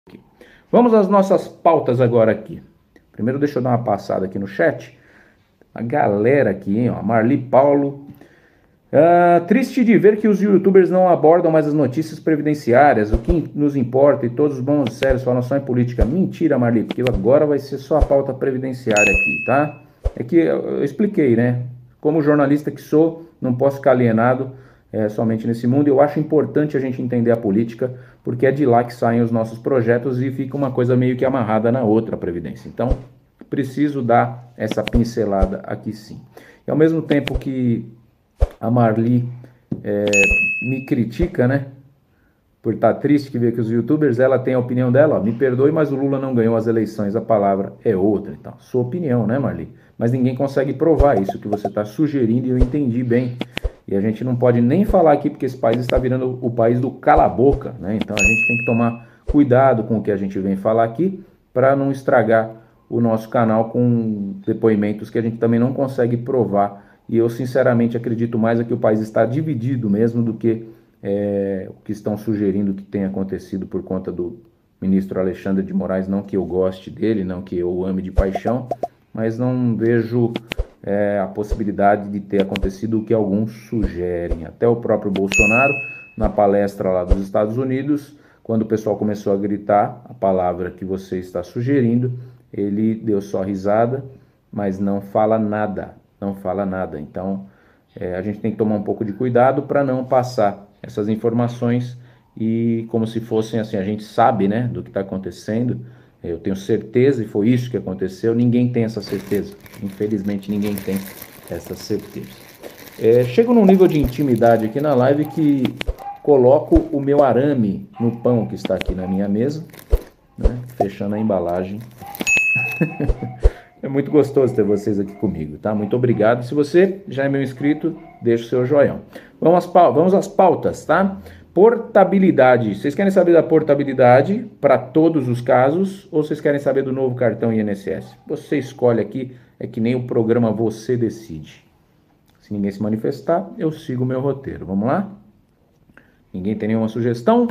Vamos às nossas pautas agora aqui. Primeiro deixa eu dar uma passada aqui no chat. A galera aqui, hein, ó, Marli Paulo. Triste de ver que os youtubers não abordam mais as notícias previdenciárias, o que nos importa, e todos os bons e sérios falam só em política. Mentira, Marli, porque agora vai ser só a pauta previdenciária aqui, tá? É que eu expliquei, né? Como jornalista que sou, não posso ficar alienado somente nesse mundo. Eu acho importante a gente entender a política, porque é de lá que saem os nossos projetos e fica uma coisa meio que amarrada na outra, a Previdência. Então, preciso dar essa pincelada aqui sim. E ao mesmo tempo que a Marli me critica, né? Por estar triste que vê que os youtubers, ela tem a opinião dela, ó, me perdoe, mas o Lula não ganhou as eleições, a palavra é outra. Então, sua opinião, né, Marli? Mas ninguém consegue provar isso que você está sugerindo e eu entendi bem. E a gente não pode nem falar aqui porque esse país está virando o país do cala-boca, né? Então a gente tem que tomar cuidado com o que a gente vem falar aqui para não estragar o nosso canal com depoimentos que a gente também não consegue provar. E eu sinceramente acredito mais que o país está dividido mesmo do que o que estão sugerindo que tenha acontecido por conta do ministro Alexandre de Moraes. Não que eu goste dele, não que eu o ame de paixão, mas não vejo a possibilidade de ter acontecido o que alguns sugerem. Até o próprio Bolsonaro, na palestra lá dos Estados Unidos, quando o pessoal começou a gritar a palavra que você está sugerindo, ele deu só risada, mas não fala nada, não fala nada. Então, a gente tem que tomar um pouco de cuidado para não passar essas informações e como se fossem assim, a gente sabe, né, do que está acontecendo. Eu tenho certeza, e foi isso que aconteceu. Ninguém tem essa certeza. Infelizmente, ninguém tem essa certeza. Chego num nível de intimidade aqui na live que coloco o meu arame no pão que está aqui na minha mesa, né? Fechando a embalagem. É muito gostoso ter vocês aqui comigo, tá? Muito obrigado. Se você já é meu inscrito, deixa o seu joinha. Vamos às pautas, tá? Portabilidade. Vocês querem saber da portabilidade para todos os casos ou vocês querem saber do novo cartão INSS? Você escolhe aqui, é que nem o programa Você Decide. Se ninguém se manifestar, eu sigo o meu roteiro. Vamos lá? Ninguém tem nenhuma sugestão?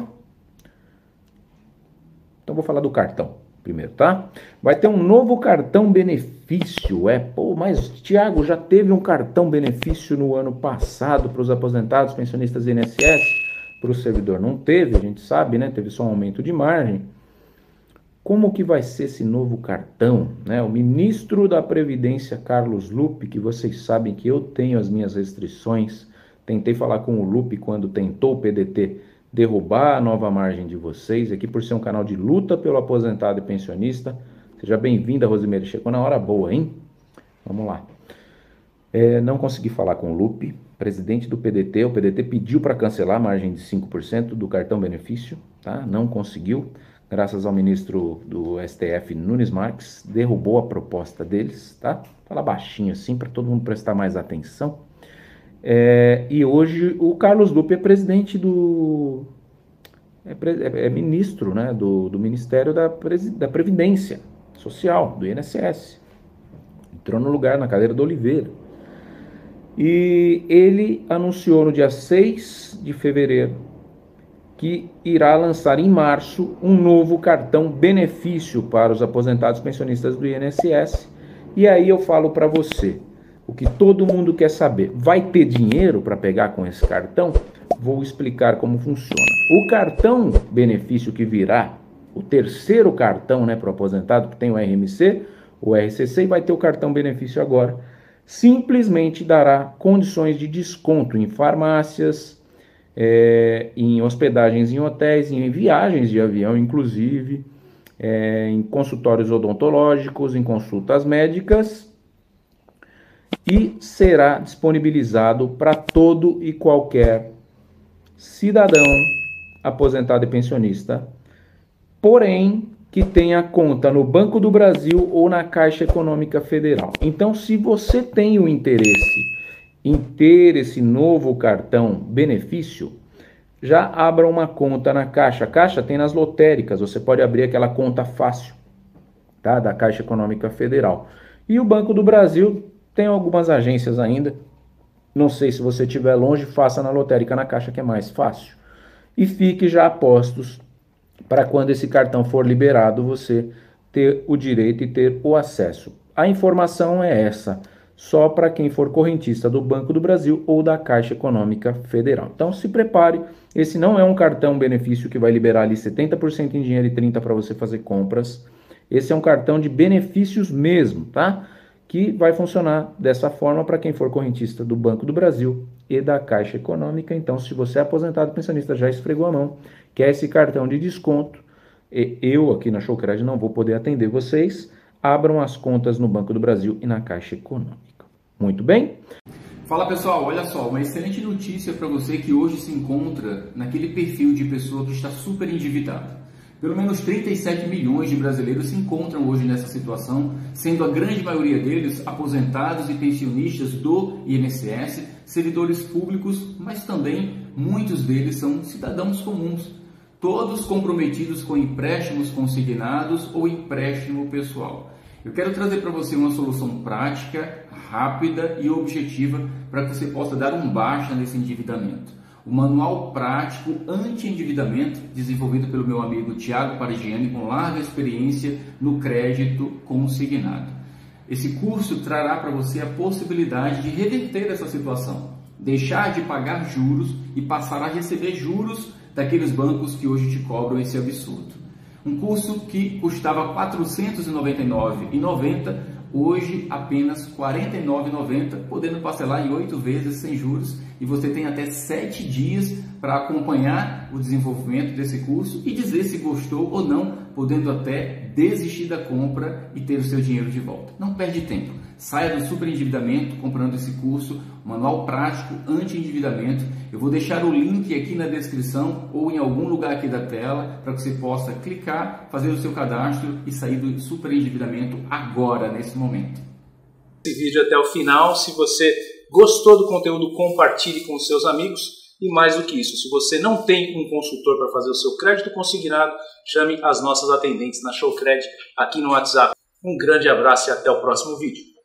Então vou falar do cartão primeiro, tá? Vai ter um novo cartão benefício. Mas Thiago, já teve um cartão benefício no ano passado para os aposentados, pensionistas do INSS? Para o servidor não teve, a gente sabe, né? Teve só um aumento de margem. Como que vai ser esse novo cartão, né? O ministro da Previdência, Carlos Lupe, que vocês sabem que eu tenho as minhas restrições, tentei falar com o Lupe quando tentou o PDT derrubar a nova margem de vocês, aqui por ser um canal de luta pelo aposentado e pensionista. Seja bem-vinda, Rosimeire, chegou na hora boa, hein? Vamos lá. Não consegui falar com o Lupe, presidente do PDT. O PDT pediu para cancelar a margem de 5% do cartão benefício, tá? Não conseguiu, graças ao ministro do STF, Nunes Marques, derrubou a proposta deles, tá? Fala baixinho assim para todo mundo prestar mais atenção. E hoje o Carlos Lupe é presidente do... ministro, né, do Ministério da Previdência Social, do INSS. Entrou no lugar, na cadeira do Oliveira. E ele anunciou no dia 6 de fevereiro que irá lançar em março um novo cartão benefício para os aposentados pensionistas do INSS. E aí eu falo para você, o que todo mundo quer saber, vai ter dinheiro para pegar com esse cartão? Vou explicar como funciona. O cartão benefício que virá, o terceiro cartão, né, para o aposentado, que tem o RMC, o RCC, e vai ter o cartão benefício agora, simplesmente dará condições de desconto em farmácias, em hospedagens em hotéis, em viagens de avião, inclusive, em consultórios odontológicos, em consultas médicas, e será disponibilizado para todo e qualquer cidadão aposentado e pensionista, porém que tenha conta no Banco do Brasil ou na Caixa Econômica Federal. Então, se você tem o interesse em ter esse novo cartão benefício, já abra uma conta na Caixa. A Caixa tem nas lotéricas, você pode abrir aquela conta fácil, tá? Da Caixa Econômica Federal. E o Banco do Brasil tem algumas agências ainda. Não sei, se você estiver longe, faça na lotérica, na Caixa, que é mais fácil. E fique já a postos para quando esse cartão for liberado, você ter o direito e ter o acesso. A informação é essa, só para quem for correntista do Banco do Brasil ou da Caixa Econômica Federal. Então se prepare, esse não é um cartão benefício que vai liberar ali 70% em dinheiro e 30% para você fazer compras. Esse é um cartão de benefícios mesmo, tá? Que vai funcionar dessa forma para quem for correntista do Banco do Brasil e da Caixa Econômica. Então, se você é aposentado pensionista, já esfregou a mão, quer esse cartão de desconto, e eu aqui na Showcred não vou poder atender vocês, abram as contas no Banco do Brasil e na Caixa Econômica. Muito bem? Fala pessoal, olha só, uma excelente notícia para você que hoje se encontra naquele perfil de pessoa que está super endividada. Pelo menos 37 milhões de brasileiros se encontram hoje nessa situação, sendo a grande maioria deles aposentados e pensionistas do INSS, servidores públicos, mas também muitos deles são cidadãos comuns, todos comprometidos com empréstimos consignados ou empréstimo pessoal. Eu quero trazer para você uma solução prática, rápida e objetiva para que você possa dar um basta nesse endividamento. O Manual Prático Anti-Endividamento, desenvolvido pelo meu amigo Thiago Parigiani, com larga experiência no crédito consignado. Esse curso trará para você a possibilidade de reverter essa situação, deixar de pagar juros e passar a receber juros daqueles bancos que hoje te cobram esse absurdo. Um curso que custava R$ 499,90, hoje apenas R$ 49,90, podendo parcelar em 8 vezes sem juros, e você tem até 7 dias para acompanhar o desenvolvimento desse curso e dizer se gostou ou não, podendo até desistir da compra e ter o seu dinheiro de volta. Não perde tempo, saia do superendividamento comprando esse curso, Manual Prático Anti-Endividamento. Eu vou deixar o link aqui na descrição ou em algum lugar aqui da tela para que você possa clicar, fazer o seu cadastro e sair do superendividamento agora, nesse momento. Esse vídeo até o final. Se você gostou do conteúdo, compartilhe com os seus amigos. E mais do que isso, se você não tem um consultor para fazer o seu crédito consignado, chame as nossas atendentes na Showcred aqui no WhatsApp. Um grande abraço e até o próximo vídeo.